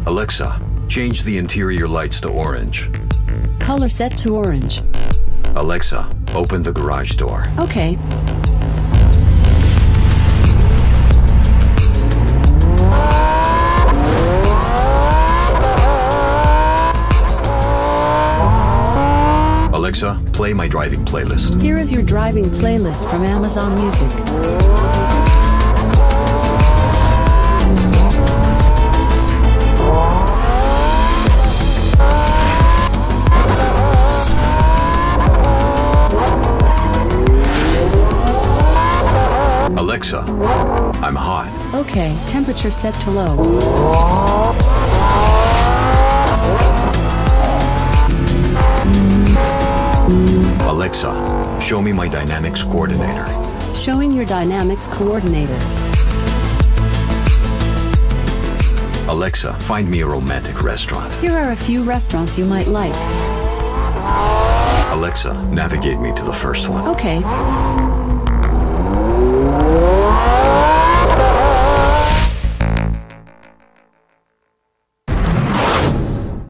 Alexa, change the interior lights to orange. Color set to orange. Alexa, open the garage door. Okay. Alexa, play my driving playlist. Here is your driving playlist from Amazon Music. Alexa, I'm hot. Okay, temperature set to low. Alexa, show me my dynamics coordinator. Showing your dynamics coordinator. Alexa, find me a romantic restaurant. Here are a few restaurants you might like. Alexa, navigate me to the first one. Okay.